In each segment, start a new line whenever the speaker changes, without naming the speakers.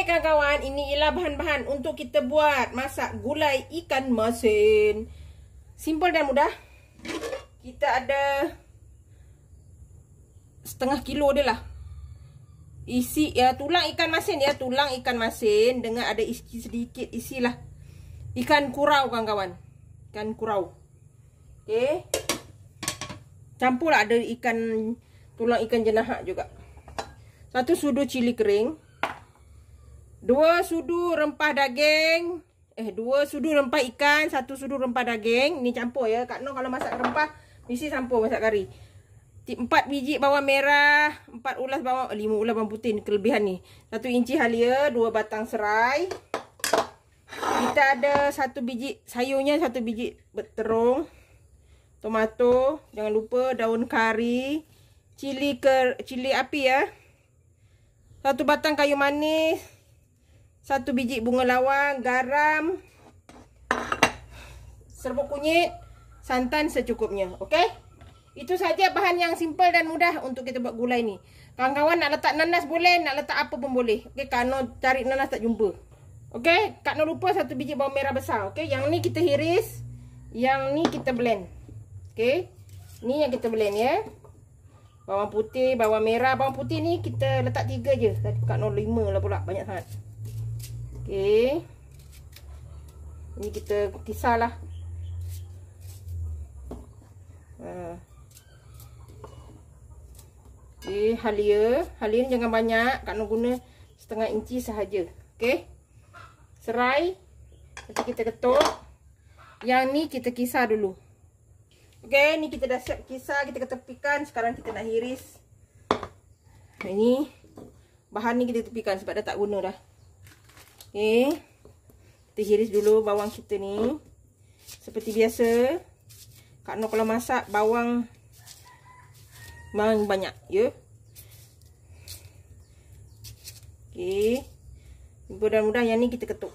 kawan-kawan, ini ialah bahan-bahan untuk kita buat masak gulai ikan masin. Simple dan mudah. Kita ada setengah kilo dia lah. Isi ya tulang ikan masin ya, tulang ikan masin dengan ada isi sedikit isilah ikan kurau kawan-kawan. Ikan kurau. Okey. Campurlah ada ikan tulang ikan jenahat juga. 1 sudu cili kering. 2 sudu rempah daging. 2 sudu rempah ikan, 1 sudu rempah daging. Ni campur ya. Kak Noh kalau masak rempah mesti campur masak kari. 4 biji bawang merah, 4 ulas bawang, 5 ulas bawang putih ni kelebihan ni. 1 inci halia, 2 batang serai. Kita ada 1 biji sayurnya, 1 biji terung. Tomato, jangan lupa daun kari, cili api ya. 1 batang kayu manis, 1 biji bunga lawang, garam, serbuk kunyit, santan secukupnya. Okey? Itu saja bahan yang simple dan mudah untuk kita buat gulai ni. Kawan-kawan nak letak nanas boleh, nak letak apa pun boleh. Okey, Kak Noh cari nanas tak jumpa. Okey, Kak Noh lupa 1 biji bawang merah besar. Okey, yang ni kita hiris, yang ni kita blend. Okey. Ni yang kita blend ya. Bawang putih, bawang merah, bawang putih ni kita letak 3 je. Tadi Kak Noh 5 lah pula, banyak sangat. Okey. Ni kita kisarlah. Okey, halia ni jangan banyak, Kak Noh guna setengah inci sahaja. Okey. Serai nanti kita ketuk. Yang ni kita kisar dulu. Okey, ni kita dah siap kisar, kita ketepikan. Sekarang kita nak hiris. Ini bahan ni kita tepikan sebab dah tak guna dah. Okey. Kita hiris dulu bawang kita ni. Seperti biasa, Kak Noh kalau masak bawang memang banyak ya. Okey. Mudah-mudah yang ni kita ketuk.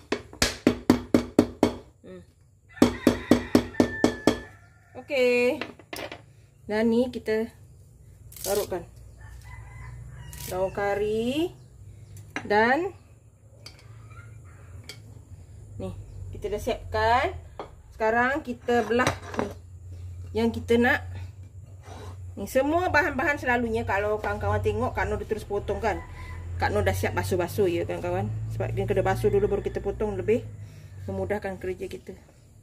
Okey. Dan ni kita taruhkan daun kari dan ni kita dah siapkan. Sekarang kita belah ni yang kita nak. Ni semua bahan-bahan selalunya kalau kawan-kawan tengok Kak Noh dia terus potong kan. Kak Noh dah siap basuh-basuh ya kawan-kawan. Sebab dia kena basuh dulu baru kita potong, lebih memudahkan kerja kita.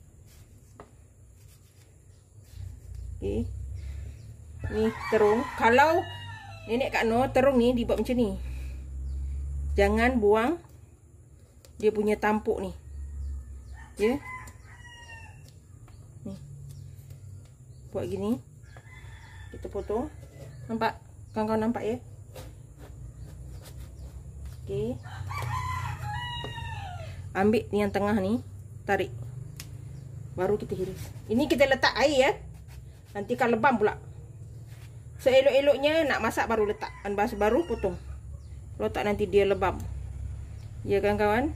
Okey. Ni terung. Kalau nenek Kak Noh terung ni dibuat macam ni. Jangan buang dia punya tampuk ni. Ya. Ni. Buat gini. Kita potong. Nampak? Kawan-kawan nampak ya? Okey. Ambil ni yang tengah ni, tarik. Baru kita hiris. Ini kita letak air ya. Nanti kan lebam pula. Seelok-eloknya nak masak baru letak. Baru potong. Kalau tak nanti dia lebam. Ya kawan-kawan.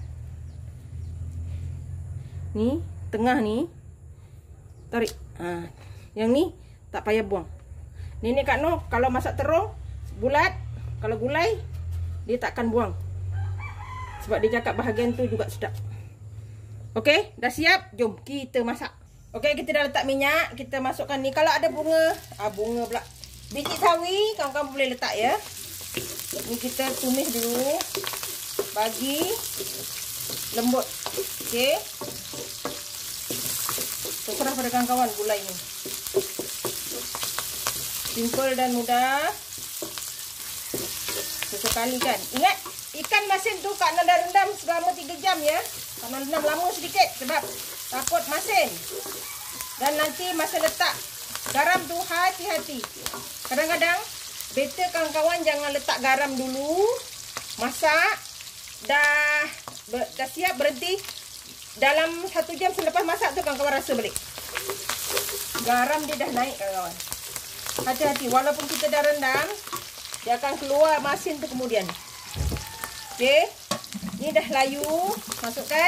Ni tengah ni tarik. Yang ni tak payah buang. Nenek Kak Noh kalau masak terung bulat, kalau gulai dia takkan buang. Sebab dia cakap bahagian tu juga sedap. Okey, dah siap. Jom kita masak. Okey, kita dah letak minyak. Kita masukkan ni. Kalau ada bunga, bunga pula. Biji sawi, kawan-kawan boleh letak ya. Ni kita tumis dulu. Bagi lembut. Okey. Terserah pada kawan-kawan gulai ni. Simple dan mudah. Sesekali kan. Ingat, ikan masin tu Kak Noh dah rendam selama 3 jam ya. Kak Noh rendam lama sedikit sebab takut masin. Dan nanti masa letak garam tu hati-hati. Kadang-kadang better kawan-kawan jangan letak garam dulu. Masak. Dah siap berhenti. Dalam 1 jam selepas masak tu kawan-kawan rasa balik. Garam dia dah naik kawan-kawan. Hati-hati. Walaupun kita dah rendam, dia akan keluar masin tu kemudian. Okey. Ni dah layu. Masukkan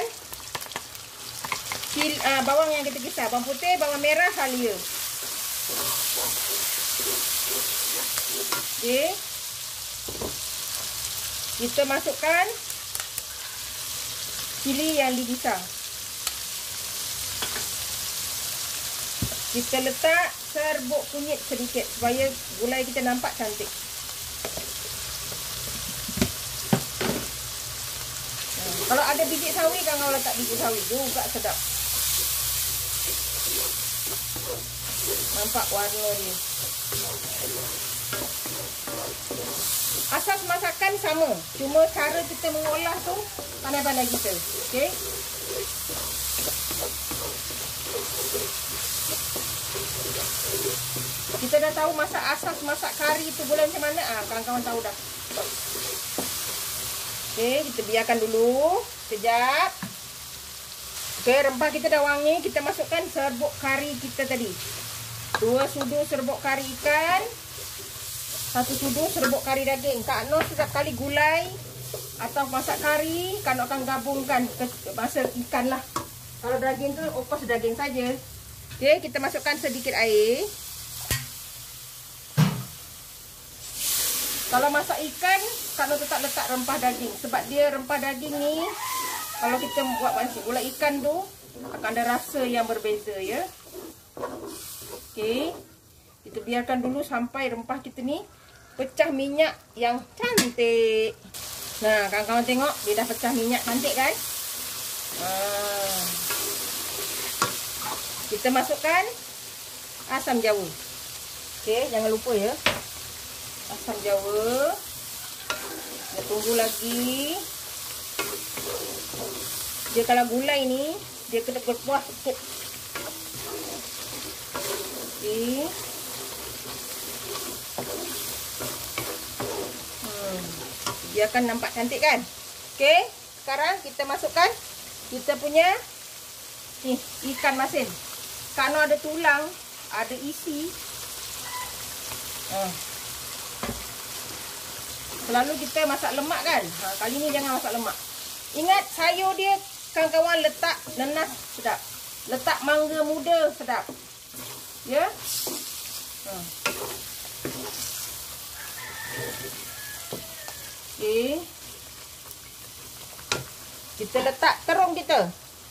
bawang yang kita kisar. Bawang putih, bawang merah, halia. Okey. Kita masukkan cili yang dipisah. Kita letak serbuk kunyit sedikit supaya gulai kita nampak cantik. Kalau ada biji sawi, kau letak biji sawi juga sedap. Nampak warna dia. Asas masakan sama, cuma cara kita mengolah tu pandai-pandai kita. Okey. Kita dah tahu masak asas masak kari tu gulai macam mana. Kawan-kawan tahu dah. Okey, kita biarkan dulu sekejap. Okey, rempah kita dah wangi, kita masukkan serbuk kari kita tadi. 2 sudu serbuk kari ikan, 1 sudu serbuk kari daging. Kak Noh setiap kali gulai atau masak kari, Kak Noh akan gabungkan ke masa ikan lah. Kalau daging tu, of course daging saja. Okey, kita masukkan sedikit air. Kalau masak ikan, Kak Noh tetap letak rempah daging. Sebab dia rempah daging ni, kalau kita buat gulai ikan tu, akan ada rasa yang berbeza ya. Okey, kita biarkan dulu sampai rempah kita ni pecah minyak yang cantik. Nah, kawan-kawan tengok dia dah pecah minyak cantik kan? Kita masukkan asam jawa. Okey, jangan lupa ya. Asam jawa. Kita tunggu lagi. Dia kalau gulai ni, dia kena berkuah sikit. Okey. Biarkan nampak cantik kan? Okey, sekarang kita masukkan kita punya ni ikan masin. Kalau ada tulang, ada isi. Selalu kita masak lemak kan? Kali ni jangan masak lemak. Ingat sayur dia kawan-kawan letak nenas sedap. Letak mangga muda sedap. Ya. Okey. Kita letak terung kita.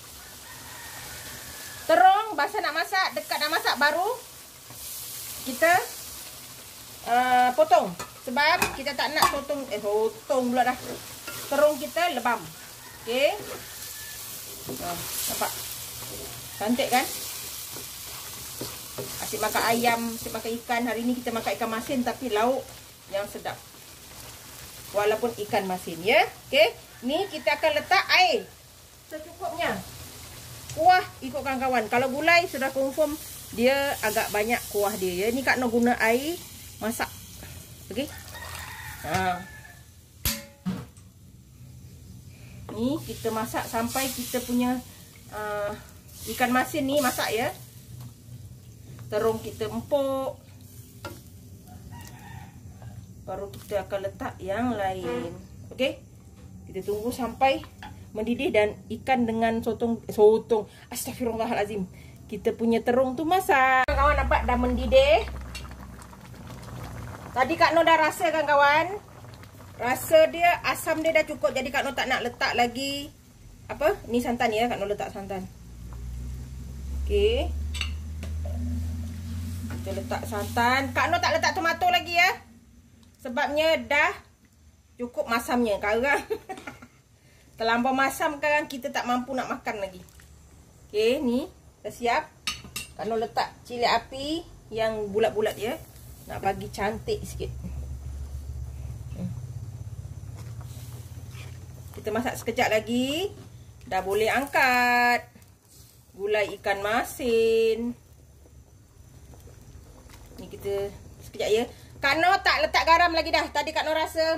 Terung masa nak masak, dekat nak masak baru kita potong. Sebab kita tak nak potong pula dah. Terung kita lebam. Okey. Nampak? Cantik kan? Asyik makan ayam, asyik makan ikan. Hari ni kita makan ikan masin tapi lauk yang sedap. Walaupun ikan masin ya. Okey. Ni kita akan letak air secukupnya. Kuah ikut kawan-kawan. Kalau gulai sudah confirm dia agak banyak kuah dia ya. Ni Kak Noh guna air masak. Okey. Ni kita masak sampai kita punya ikan masin ni masak ya. Terung kita empuk. Baru kita akan letak yang lain. Okey. Kita tunggu sampai mendidih dan ikan dengan sotong. Astagfirullahalazim. Kita punya terung tu masak. Kawan nampak dah mendidih. Tadi Kak Noh dah rasa kan kawan? Rasa dia, asam dia dah cukup. Jadi Kak Noh tak nak letak lagi apa? Ni santan ya, Kak Noh letak santan. Okey. Kita letak santan. Kak Noh tak letak tomato lagi ya. Sebabnya dah cukup masamnya. Sekarang terlampau masam sekarang kita tak mampu nak makan lagi. Okey, ni dah siap. Kak Noh letak cili api yang bulat-bulat ya. Nak bagi cantik sikit. Kita masak sekejap lagi. Dah boleh angkat. Gulai ikan masin. Ni kita sekejap ya. Kak Noh tak letak garam lagi dah. Tadi Kak Noh rasa.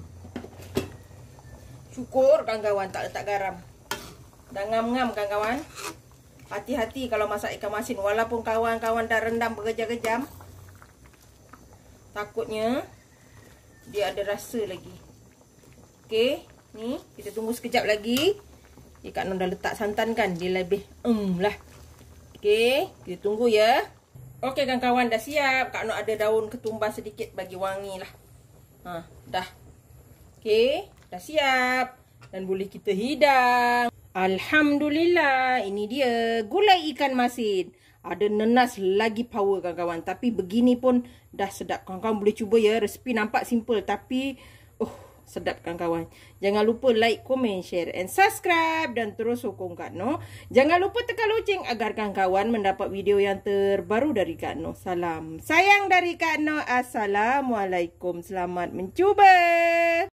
Syukur kawan-kawan tak letak garam. Dah ngam-ngam kawan-kawan. Hati-hati kalau masak ikan masin. Walaupun kawan-kawan dah rendam berjam-jam. Takutnya dia ada rasa lagi. Okey. Ni kita tunggu sekejap lagi. Kak Noh dah letak santan kan. Dia lebih lah. Okey. Kita tunggu ya. Okey kawan-kawan dah siap. Kak Noh ada daun ketumbar sedikit bagi wangi lah. Dah. Okey. Dah siap. Dan boleh kita hidang. Alhamdulillah, ini dia gulai ikan masin. Ada nenas lagi power kawan-kawan. Tapi begini pun dah sedap. Kawan-kawan boleh cuba ya. Resipi nampak simple tapi sedap kawan-kawan. Jangan lupa like, komen, share and subscribe. Dan terus sokong Kak Noh. Jangan lupa tekan loceng agar kawan-kawan mendapat video yang terbaru dari Kak Noh. Salam sayang dari Kak Noh. Assalamualaikum. Selamat mencuba.